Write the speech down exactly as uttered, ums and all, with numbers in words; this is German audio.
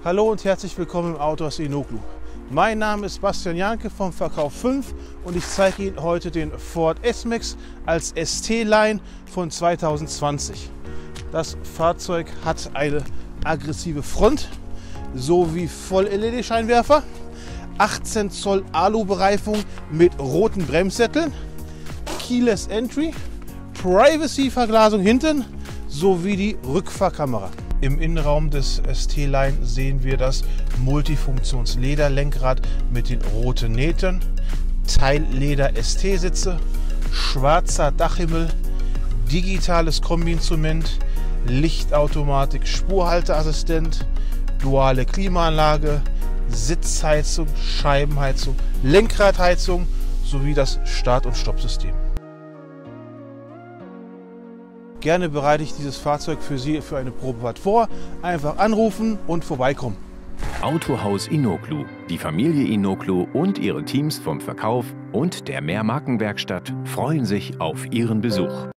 Hallo und herzlich willkommen im Autohaus Inoklu. Mein Name ist Bastian Janke vom Verkauf fünf und ich zeige Ihnen heute den Ford S-Max als S T-Line von zweitausendzwanzig. Das Fahrzeug hat eine aggressive Front sowie Voll-L E D-Scheinwerfer, achtzehn Zoll Alu-Bereifung mit roten Bremssätteln, Keyless Entry, Privacy-Verglasung hinten sowie die Rückfahrkamera. Im Innenraum des S T-Line sehen wir das Multifunktions-Lederlenkrad mit den roten Nähten, Teilleder-S T-Sitze, schwarzer Dachhimmel, digitales Kombi-Instrument, Lichtautomatik, Spurhalteassistent, duale Klimaanlage, Sitzheizung, Scheibenheizung, Lenkradheizung sowie das Start- und Stoppsystem. Gerne bereite ich dieses Fahrzeug für Sie für eine Probefahrt vor. Einfach anrufen und vorbeikommen. Autohaus Inoklu. Die Familie Inoklu und ihre Teams vom Verkauf und der Mehrmarkenwerkstatt freuen sich auf Ihren Besuch.